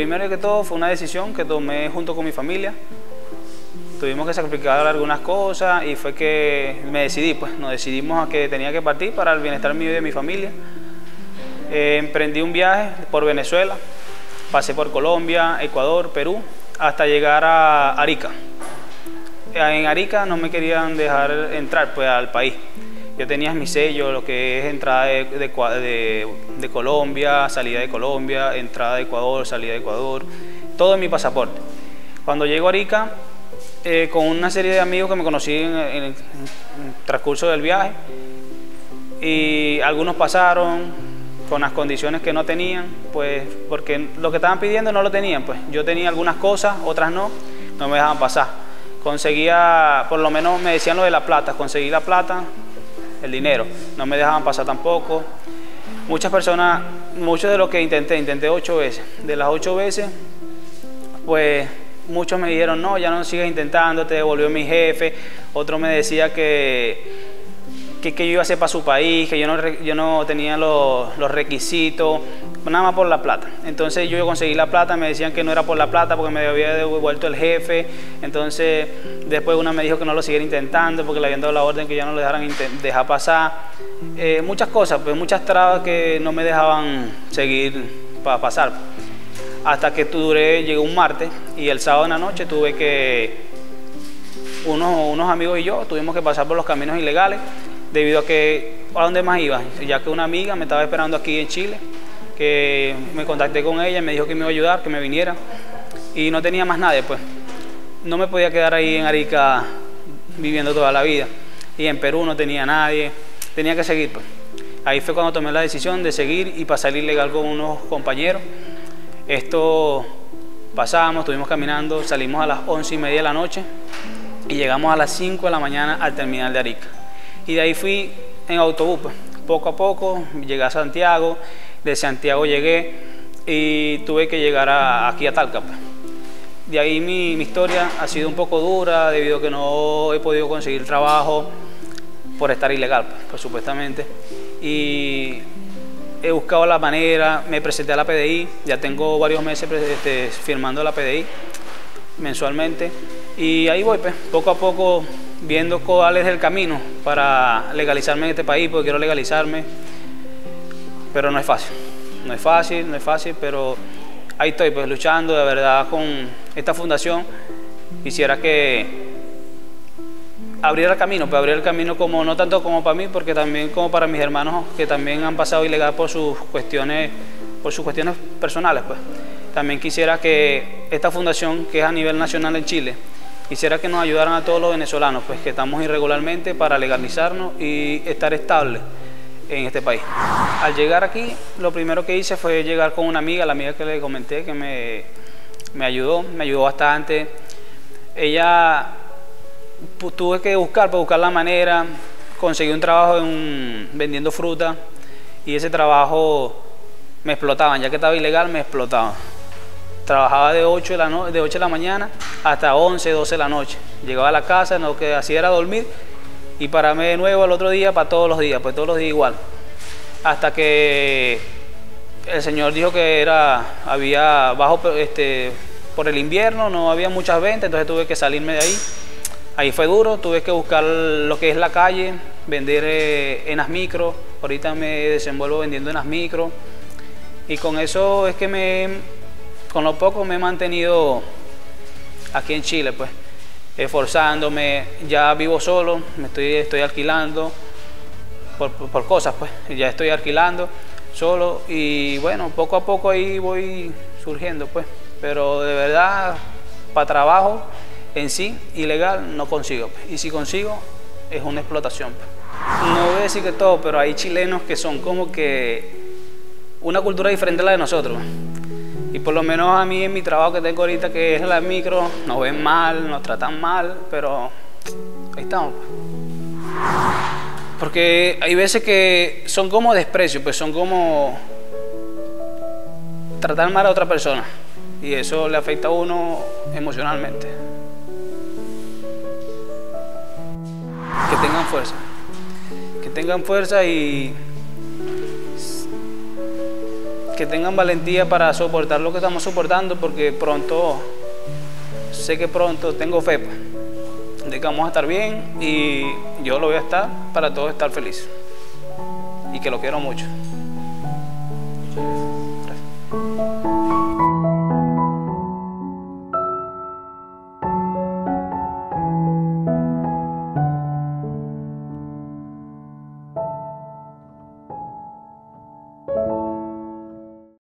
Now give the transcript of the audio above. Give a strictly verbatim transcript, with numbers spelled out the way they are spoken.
primero que todo fue una decisión que tomé junto con mi familia. Tuvimos que sacrificar algunas cosas y fue que me decidí, pues nos decidimos a que tenía que partir para el bienestar mío y de mi familia. Eh, emprendí un viaje por Venezuela, pasé por Colombia, Ecuador, Perú, hasta llegar a Arica. En Arica no me querían dejar entrar pues al país. Yo tenía mi sello, lo que es entrada de, de, de, de Colombia, salida de Colombia, entrada de Ecuador, salida de Ecuador, todo en mi pasaporte. Cuando llego a Arica, eh, con una serie de amigos que me conocí en, en, en el transcurso del viaje, y algunos pasaron con las condiciones que no tenían, pues porque lo que estaban pidiendo no lo tenían, pues yo tenía algunas cosas, otras no, no me dejaban pasar. Conseguía, por lo menos me decían lo de la plata, conseguí la plata, el dinero, no me dejaban pasar tampoco. Muchas personas, mucho de lo que intenté, intenté ocho veces. De las ocho veces, pues muchos me dijeron, no, ya no sigas intentando, te devolvió mi jefe. Otro me decía que, que, que yo iba a hacer para su país, que yo no, yo no tenía los, los requisitos, nada más por la plata. Entonces yo conseguí la plata, me decían que no era por la plata porque me había devuelto el jefe. Entonces después una me dijo que no lo siguiera intentando porque le habían dado la orden que ya no lo dejaran dejar pasar. Eh, muchas cosas, pues muchas trabas que no me dejaban seguir para pasar. Hasta que duré, llegué un martes y el sábado en la noche tuve que, unos, unos amigos y yo tuvimos que pasar por los caminos ilegales debido a que, ¿a dónde más iba? Ya que una amiga me estaba esperando aquí en Chile, que me contacté con ella, me dijo que me iba a ayudar, que me viniera y no tenía más nadie, pues no me podía quedar ahí en Arica viviendo toda la vida y en Perú no tenía nadie, tenía que seguir, pues. Ahí fue cuando tomé la decisión de seguir y pasar ilegal con unos compañeros. Esto pasamos, estuvimos caminando, salimos a las once y media de la noche y llegamos a las cinco de la mañana al terminal de Arica. Y de ahí fui en autobús, pues. Poco a poco llegué a Santiago, de Santiago llegué y tuve que llegar a, aquí a Talca, pues. De ahí mi, mi historia ha sido un poco dura debido a que no he podido conseguir trabajo por estar ilegal, pues, pues supuestamente. Y he buscado la manera, me presenté a la P D I, ya tengo varios meses este, firmando la P D I mensualmente y ahí voy, pues, poco a poco viendo cuál es el camino para legalizarme en este país, porque quiero legalizarme, pero no es fácil, no es fácil, no es fácil, pero ahí estoy, pues, luchando de verdad con esta fundación. Quisiera que abrir el camino, pues abrir el camino como, no tanto como para mí, porque también como para mis hermanos que también han pasado ilegal por sus cuestiones, por sus cuestiones personales, pues. También quisiera que esta fundación, que es a nivel nacional en Chile, quisiera que nos ayudaran a todos los venezolanos, pues que estamos irregularmente, para legalizarnos y estar estables en este país. Al llegar aquí, lo primero que hice fue llegar con una amiga, la amiga que le comenté, que me, me ayudó, me ayudó bastante. Ella... tuve que buscar, para buscar la manera, conseguí un trabajo en, vendiendo fruta y ese trabajo me explotaban, ya que estaba ilegal me explotaban. Trabajaba de ocho de la, no, de ocho de la mañana hasta once, doce de la noche. Llegaba a la casa, lo que hacía era dormir y pararme de nuevo al otro día para todos los días, pues todos los días igual. Hasta que el señor dijo que era, había bajo, este, por el invierno no había muchas ventas, entonces tuve que salirme de ahí. Ahí fue duro, tuve que buscar lo que es la calle, vender eh, en las micros. Ahorita me desenvuelvo vendiendo en las micros. Y con eso es que me, con lo poco me he mantenido aquí en Chile, pues, esforzándome. Ya vivo solo, me estoy, estoy alquilando por, por, por cosas, pues. Ya estoy alquilando solo y bueno, poco a poco ahí voy surgiendo, pues. Pero de verdad, para trabajo en sí, ilegal, no consigo, pues. Y si consigo, es una explotación, pues. No voy a decir que todo, pero hay chilenos que son como que una cultura diferente a la de nosotros. Y por lo menos a mí en mi trabajo que tengo ahorita, que es la micro, nos ven mal, nos tratan mal, pero ahí estamos, pues. Porque hay veces que son como desprecio, pues son como tratar mal a otra persona. Y eso le afecta a uno emocionalmente. Que tengan fuerza, que tengan fuerza y que tengan valentía para soportar lo que estamos soportando, porque pronto, sé que pronto, tengo fe pues, de que vamos a estar bien, y yo lo voy a estar para todos estar felices, y que lo quiero mucho.